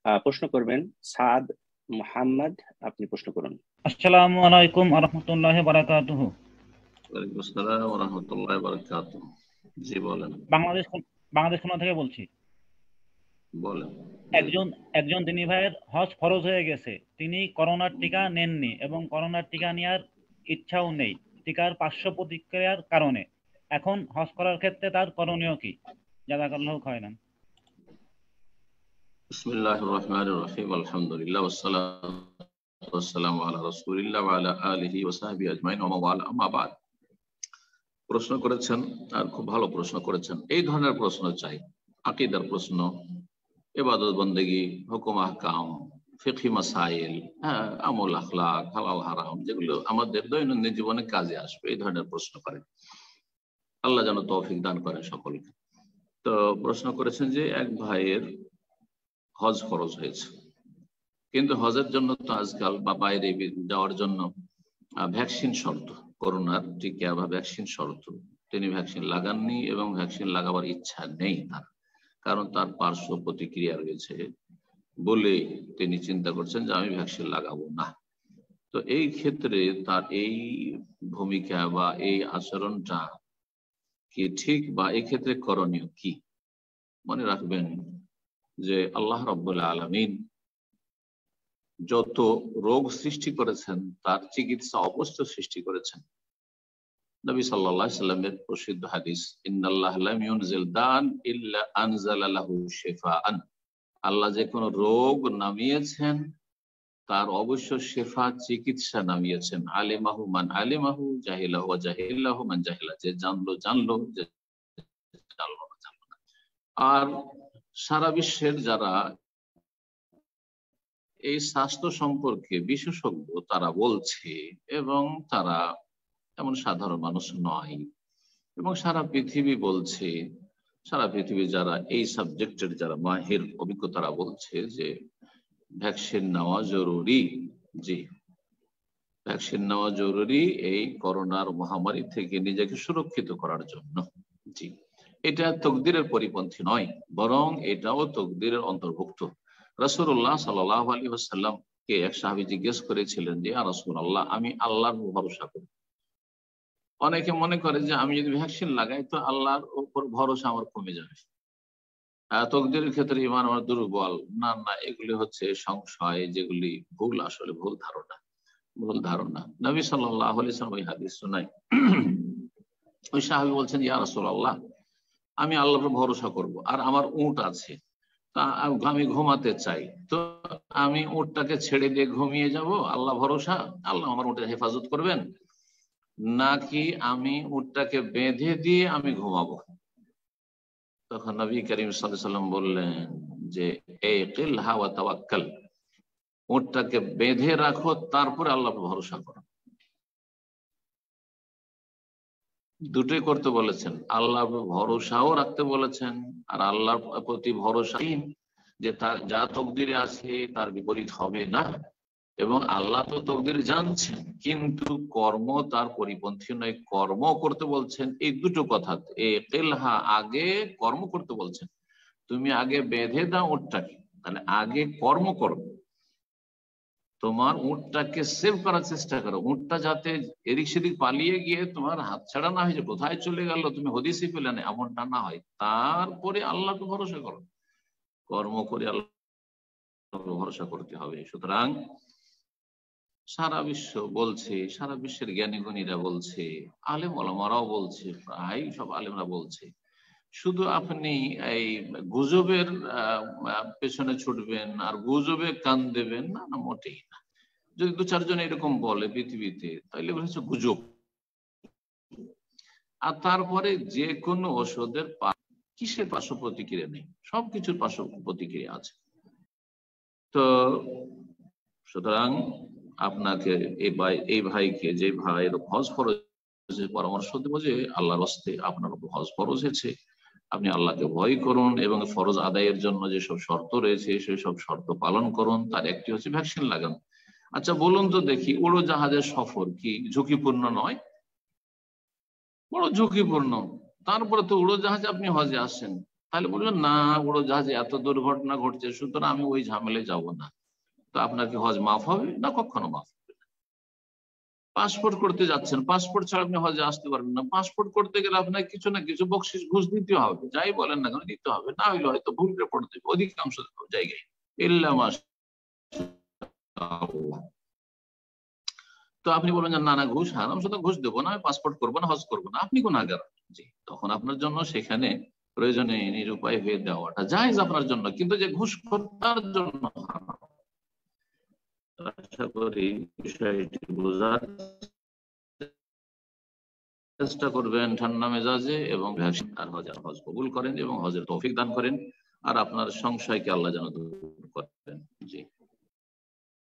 প্রশ্ন করবেন সাদ মোহাম্মদ। আপনি প্রশ্ন করুন। আসসালামু আলাইকুম ওয়া রাহমাতুল্লাহি ওয়া বারাকাতুহু। ওয়ালাইকুম আসসালাম ওয়া রাহমাতুল্লাহি ওয়া বারাকাতুহু। জি বলেন। বাংলাদেশ খুলনা থেকে বলছি। বলেন। একজন দিনী ভাইয়ের হজ ফরজ হয়ে গেছে, তিনি করোনার টিকা নেননি এবং করোনার টিকা নেওয়ার ইচ্ছাও নেই টিকার পার্শ্ব প্রতিক্রিয়ার কারণে। এখন হজ করার ক্ষেত্রে তার করণীয় কি? জাযাকাল্লাহু খায়রান। বিসমিল্লাহির রহমানির রহিম। আলহামদুলিল্লাহ ওয়াসসালাতু ওয়াসসালামু আলা রাসূলিল্লাহ ওয়া আলা আলিহি ওয়া সাহবিহি আজমাইন ওয়া মাওয়ালা, আম্মা বাদ। প্রশ্ন করেছেন আর খুব ভালো প্রশ্ন করেছেন। এই ধরনের প্রশ্ন চাই, আকীদার প্রশ্ন, ইবাদত বন্দেগী, হুকুম আহকাম, ফিকহি মাসাইল, আমল আখলাক, হালাল হারাম, যেগুলো আমাদের দৈনন্দিন জীবনে কাজে আসবে, এই ধরনের প্রশ্ন করেন। আল্লাহ যেন তৌফিক দান করেন সকলকে। তো প্রশ্ন করেছেন যে এক ভাইয়ের হজ ফরজ হয়েছে, কিন্তু হজের জন্য তো আজকাল বা বাইরে যাওয়ার জন্য ভ্যাকসিন শর্ত, করোনার টিকা বা ভ্যাকসিন শর্ত। তিনি ভ্যাকসিন লাগাননি এবং ভ্যাকসিন লাগাবার ইচ্ছা নেই তার, কারণ তার পার্শ্ব প্রতিক্রিয়া রয়েছে বলে তিনি চিন্তা করছেন যে আমি ভ্যাকসিন লাগাবো না। তো এই ক্ষেত্রে তার এই ভূমিকা বা এই আচরণটা কি ঠিক, বা এই ক্ষেত্রে করণীয় কি? মনে রাখবেন যে আল্লাহ রাব্বুল আলামিন যত রোগ সৃষ্টি করেছেন তার চিকিৎসা অবশ্য সৃষ্টি করেছেন। নবী সাল্লাল্লাহু আলাইহি সাল্লামের প্রসিদ্ধ হাদিস, ইন্নাল্লাহ লাম ইউনজিল দান ইল্লা আনজালা লাহু শিফাআন। আল্লাহ যে কোনো রোগ নামিয়েছেন তার অবশ্য শেফা, চিকিৎসা নামিয়েছেন। আলিমাহু মান আলিমাহু, জাহিলাহু ওয়া জাহিলাহু মান জাহিলা। যে জানলো জানলো, যে জানলো না জানলো না। আর সারা বিশ্বের যারা এই স্বাস্থ্য সম্পর্কে বিশেষজ্ঞ তারা বলছে, এবং তারা এমন সাধারণ মানুষ নয়, এবং সারা পৃথিবী বলছে, সারা পৃথিবী যারা এই সাবজেক্টের যারা মাহির অভিজ্ঞ তারা বলছে যে ভ্যাকসিন নেওয়া জরুরি। জি, ভ্যাকসিন নেওয়া জরুরি এই করোনার মহামারী থেকে নিজেকে সুরক্ষিত করার জন্য। জি, এটা তকদিরের পরিপন্থী নয়, বরং এটাও তকদিরের অন্তর্ভুক্ত। রাসূলুল্লাহ সাল্লাল্লাহু আলাইহি ওয়াসাল্লামকে এক সাহাবী জিজ্ঞেস করেছিলেন যে ইয়া রাসূলুল্লাহ, আমি আল্লাহর ভরসা করি। অনেকে মনে করে যে আমি যদি ভ্যাকসিন লাগাই তো আল্লাহর উপর ভরসা আমার কমে যাবে, তকদিরের ক্ষেত্রে ঈমান আমার দুর্বল। না না, এগুলি হচ্ছে সংশয়, যেগুলি ভুল, আসলে ভুল ধারণা। নবী সাল্লাল্লাহু আলাইহি ওয়াসাল্লাম ওই হাদিস শোনায়, ওই সাহাবী বলছেন ইয়া রাসূলুল্লাহ, আমি আল্লাহর উপর ভরসা করব, আর আমার উট আছে, তা আমি ঘুমাতে চাই, তো আমি উটটাকে ছেড়ে দিয়ে ঘুমিয়ে যাব, আল্লাহ ভরসা, আল্লাহ আমার উটের হেফাজত করবেন, নাকি আমি উটটাকে বেঁধে দিয়ে আমি ঘুমাবো? তখন নবী করিম সাল্লাল্লাহু আলাইহি ওয়াসাল্লাম বললেন যে ইকিলহা ওয়া তাওয়াক্কাল, উটটাকে বেঁধে রাখো, তারপরে আল্লাহর ভরসা করো। দুটোই করতে বলেছেন, আল্লাহর ভরসাও রাখতে বলেছেন, আর আল্লাহর প্রতি ভরসা যে তার যা তকদিরে আছে তার বিপরীত হবে না, এবং আল্লাহ তো তকদির জানছেন, কিন্তু কর্ম তার পরিপন্থী নয়, কর্ম করতে বলছেন। এই দুটো কথা, ইকিলহা আগে কর্ম করতে বলছেন, তুমি আগে বেঁধে দাও উটটাকে, তাহলে আগে কর্ম করো, তোমার উটটাকে সেভ করার চেষ্টা করো, উটটা যাতে এদিক সেদিক পালিয়ে গিয়ে তোমার হাত ছাড়া না হয়ে যায়, কোথায় চলে গেল তুমি হদিসই পেলে না, এমনটা না হয়, তারপরে আল্লাহকে ভরসা করো, কর্ম করে আল্লাহকে ভরসা করতে হবে। সুতরাং সারা বিশ্ব বলছে, সারা বিশ্বের জ্ঞানী গুণীরা বলছে, আলেম ওলামারাও বলছে, প্রায় সব আলেমরা বলছে, শুধু আপনি এই গুজবের পেছনে ছুটবেন আর গুজবে কান দেবেন না, না মোটেই না। যদি দু চারজন এরকম বলে পৃথিবীতে, তাহলে হচ্ছে গুজব। আর তারপরে যে কোনো ওষুধের কিসের পার্শ্ব প্রতিক্রিয়া নেই? সবকিছুর পার্শ্ব প্রতিক্রিয়া আছে। তো সুতরাং আপনাকে এই ভাইকে, যে ভাইয়ের হজ ফরজ পরামর্শ দেবো যে আল্লাহর হস্তে আপনার উপর হজ ফরজ হয়েছে, আপনি আল্লাহকে ভয় করুন এবং ফরজ আদায়ের জন্য যেসব শর্ত রয়েছে সেই সব শর্ত পালন করুন। তার একটি হচ্ছে ভ্যাকসিন লাগান। আচ্ছা বলুন তো দেখি, উড়োজাহাজের সফর কি ঝুঁকিপূর্ণ নয়? বড় ঝুঁকিপূর্ণ। তারপরে তো উড়োজাহাজে আপনি হজে আসেন, তাহলে বলবেন না উড়োজাহাজে এত দুর্ঘটনা ঘটছে সুতরাং আমি ওই ঝামেলায় যাব না। তো আপনার কি হজ মাফ হবে? না, কখনো মাফ হবে না। পাসপোর্ট করতে যাচ্ছেন, পাসপোর্ট ছাড়া আপনি হজে আসতে পারবেন না। পাসপোর্ট করতে গেলে আপনাকে কিছু না কিছু বকশিস ঘুষ দিতে হবে, যাই বলেন না কেন দিতে হবে, না হলে হয়তো ভুল রিপোর্ট দেবে অধিকাংশ জায়গায়। তো আপনি বলবেন যে না না ঘুষ হারাম, শুধু ঘুষ দেবো না, আমি পাসপোর্ট করবো না, হজ করবো না, আপনি গুনাহগার। জি, তখন আপনার জন্য সেখানে প্রয়োজনে নিরুপায় হয়ে দেওয়াটা জায়েজ আপনার জন্য, কিন্তু যে ঘুষ তার জন্য হারাম। আশা করি বিষয়টি বোঝার চেষ্টা করবেন ঠান্ডা মেজাজে, এবং হজ কবুল করেন এবং হজের তৌফিক দান করেন, আর আপনার সংশয়কে আল্লাহ যেন দূর করেন। জি।